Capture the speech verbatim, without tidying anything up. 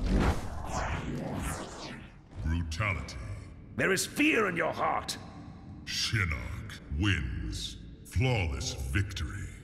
Brutality. There is fear in your heart. Shinnok wins. Flawless victory.